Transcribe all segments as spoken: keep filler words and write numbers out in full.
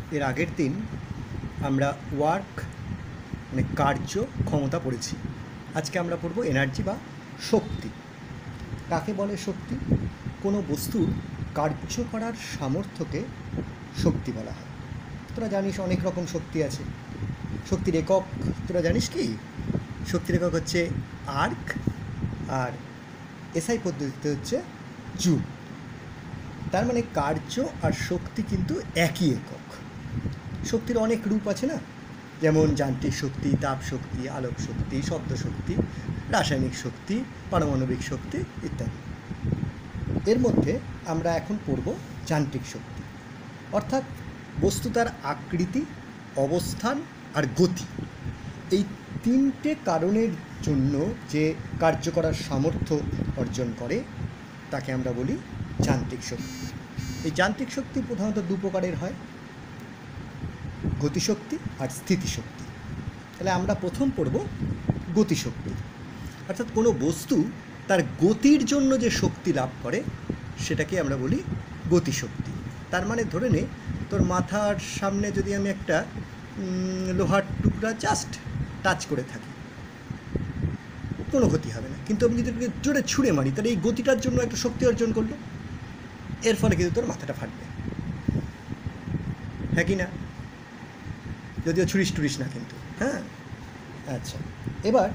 এর আগের দিন আমরা ওয়ার্ক মানে কার্য ক্ষমতা পড়েছি। আজকে আমরা পড়ব এনার্জি বা শক্তি। কাকে বলে শক্তি? কোনো বস্তুর কার্য করার সামর্থ্যকে শক্তি বলা হয়। তোরা জানিস অনেক রকম শক্তি আছে। শক্তির একক তোরা জানিস কি? শক্তির একক হচ্ছে আর্ক, আর এসআই পদ্ধতিতে হচ্ছে জুল। তার মানে কার্য আর শক্তি কিন্তু একই একক। শক্তির অনেক রূপ আছে না, যেমন যান্ত্রিক শক্তি, তাপ শক্তি, আলোক শক্তি, শব্দ শক্তি, রাসায়নিক শক্তি, পারমাণবিক শক্তি ইত্যাদি। এর মধ্যে আমরা এখন পড়ব যান্ত্রিক শক্তি, অর্থাৎ বস্তু তার আকৃতি, অবস্থান আর গতি, এই তিনটে কারণের জন্য যে কার্য করার সামর্থ্য অর্জন করে তাকে আমরা বলি যান্ত্রিক শক্তি। এই যান্ত্রিক শক্তি প্রধানত দু প্রকারের হয়, গতিশক্তি আর স্থিতিশক্তি। তাহলে আমরা প্রথম পড়ব গতিশক্তি, অর্থাৎ কোনো বস্তু তার গতির জন্য যে শক্তি লাভ করে সেটাকে আমরা বলি গতিশক্তি। তার মানে ধরে নে তোর মাথার সামনে যদি আমি একটা লোহার টুকরা জাস্ট টাচ করে থাকি, কোনো ক্ষতি হবে না, কিন্তু আমি যদি জোরে ছুঁড়ে মারি তাহলে এই গতিটার জন্য একটা শক্তি অর্জন করলো, এর ফলে কিন্তু তোর মাথাটা ফাটবে, হ্যাঁ কি না? যদিও ছুরিস টুরিস না কিন্তু, হ্যাঁ। আচ্ছা, এবার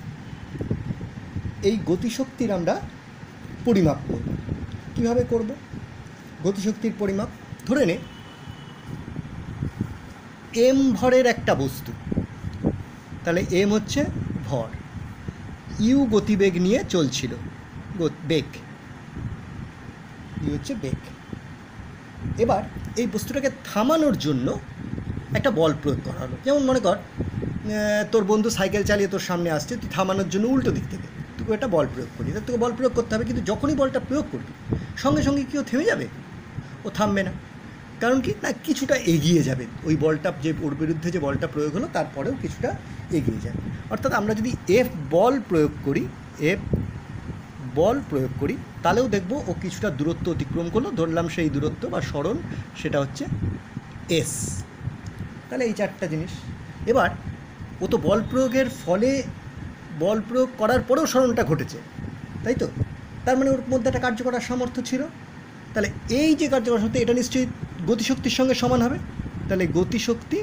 এই গতিশক্তির আমরা পরিমাপ করব। কীভাবে করব গতিশক্তির পরিমাপ? ধরে নে এম ভরের একটা বস্তু, তাহলে এম হচ্ছে ভর, ইউ গতিবেগ নিয়ে চলছিল, বেগ, ইউ হচ্ছে বেগ। এবার এই বস্তুটাকে থামানোর জন্য একটা বল প্রয়োগ করা হলো। যেমন মনে কর তোর বন্ধু সাইকেল চালিয়ে তোর সামনে আসছে, তুই থামানোর জন্য উল্টো দিক থেকে তুই একটা বল প্রয়োগ করবি, তার তোকে বল প্রয়োগ করতে হবে, কিন্তু যখনই বলটা প্রয়োগ করবি সঙ্গে সঙ্গে কি ও থেমে যাবে? ও থামবে না। কারণ কি না, কিছুটা এগিয়ে যাবে, ওই বলটা যে ওর বিরুদ্ধে যে বলটা প্রয়োগ হলো তারপরেও কিছুটা এগিয়ে যাবে। অর্থাৎ আমরা যদি এফ বল প্রয়োগ করি, এফ বল প্রয়োগ করি তাহলেও দেখব ও কিছুটা দূরত্ব অতিক্রম করলো, ধরলাম সেই দূরত্ব বা সরণ সেটা হচ্ছে এস। তাহলে এই চারটা জিনিস। এবার ও তো বল প্রয়োগের ফলে, বল প্রয়োগ করার পরেও সরণটা ঘটেছে, তাই তো? তার মানে ওর মধ্যে একটা কার্য করার সামর্থ্য ছিল। তাহলে এই যে কার্য করার সামর্থ্য, এটা নিশ্চয়ই গতিশক্তির সঙ্গে সমান হবে। তাহলে গতিশক্তি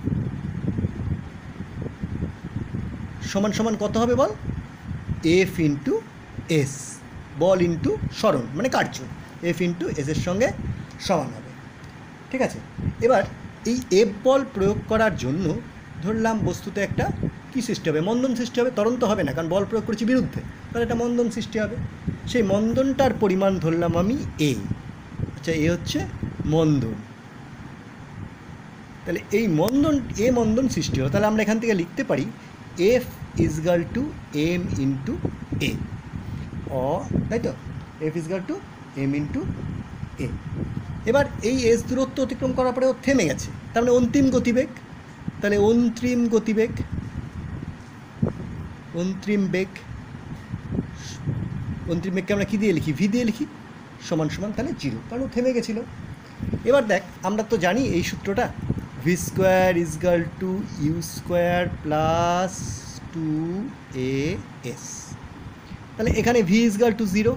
সমান সমান কত হবে বল? এফ ইন্টু এস, বল ইন্টু সরণ মানে কার্য, এফ ইন্টু এসের সঙ্গে সমান হবে। ঠিক আছে? এবার এই এফ বল প্রয়োগ করার জন্য ধরলাম বস্তুতে একটা কী সৃষ্টি হবে? মন্দন সৃষ্টি হবে, ত্বরণ তো হবে না, কারণ বল প্রয়োগ করেছি বিরুদ্ধে, তাহলে একটা মন্দন সৃষ্টি হবে। সেই মন্দনটার পরিমাণ ধরলাম আমি এ। আচ্ছা, এ হচ্ছে মন্দন। তাহলে এই মন্দন, এ মন্দন সৃষ্টি হলো, তাহলে আমরা এখান থেকে লিখতে পারি F equal to m into a, অ তাই তো? F equal to m into a. এবার এই এস দূরত্ব অতিক্রম করার পরে ও থেমে গেছে, তার মানে অন্তিম গতিবেগ। তাহলে অন্তিম গতিবেগ, অন্তিম বেগ, অন্তিম বেগকে আমরা কী দিয়ে লিখি? ভি দিয়ে লিখি, সমান সমান তাহলে জিরো, কারণ ও থেমে গেছিলো। এবার দেখ, আমরা তো জানি এই সূত্রটা, v square equal to u square plus two a s. তাহলে এখানে v equal to zero,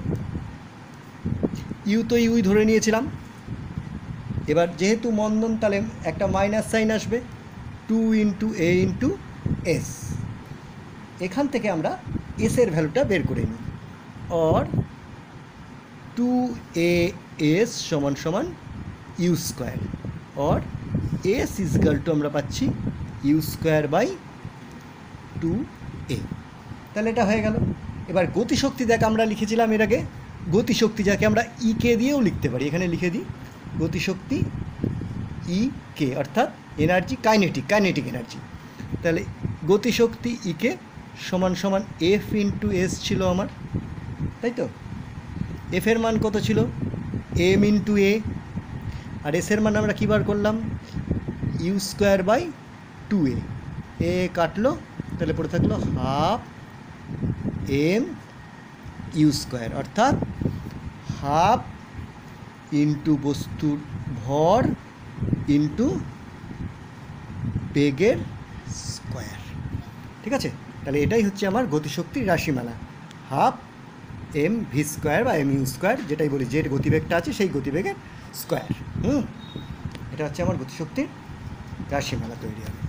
u তো ইউই ধরে নিয়েছিলাম। এবার যেহেতু মন্দন তাহলে একটা মাইনাস সাইন আসবে, two into a into s. এখান থেকে আমরা এসের ভ্যালুটা বের করে নিই, অর টু এ এস সমান সমান u square, or s equal to আমরা পাচ্ছি u square by two a. তাহলে এটা হয়ে গেল। এবার গতিশক্তি দেখ, আমরা লিখেছিলাম এর আগে গতিশক্তি, যাকে আমরা ই কে দিয়েও লিখতে পারি, এখানে লিখে দিই গতিশক্তি ই কে, অর্থাৎ এনার্জি, কাইনেটিক, কাইনেটিক এনার্জি। তাহলে গতিশক্তি ই কে সমান সমান এফ ইন্টু এস ছিল আমার, তাই তো? এফের মান কত ছিল? এম ইন্টু এ, আর এসের মান আমরা কী বার করলাম? U square by two a. A কাটলো, তাহলে পড়ে থাকলো হাফ এম ইউ স্কোয়ার, অর্থাৎ হাফ ইন্টু বস্তুর ভর ইন্টু বেগের স্কোয়ার। ঠিক আছে, তাহলে এটাই হচ্ছে আমার গতিশক্তির রাশিমালা, হাফ এম ভি স্কোয়ার বা এম ইউ স্কোয়ার, যেটাই বলি যে গতিবেগটা আছে সেই গতিবেগের স্কোয়ার। হুম, এটা হচ্ছে আমার গতিশক্তির রাশিমালা তৈরি হবে।